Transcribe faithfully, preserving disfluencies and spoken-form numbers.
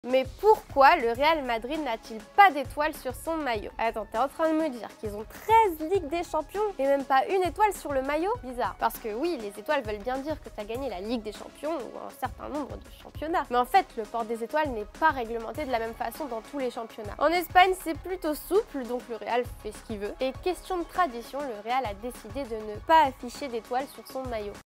Mais pourquoi le Real Madrid n'a-t-il pas d'étoile sur son maillot? Attends, t'es en train de me dire qu'ils ont treize Ligues des Champions et même pas une étoile sur le maillot? Bizarre. Parce que oui, les étoiles veulent bien dire que t'as gagné la Ligue des Champions ou un certain nombre de championnats. Mais en fait, le port des étoiles n'est pas réglementé de la même façon dans tous les championnats. En Espagne, c'est plutôt souple, donc le Real fait ce qu'il veut. Et question de tradition, le Real a décidé de ne pas afficher d'étoiles sur son maillot.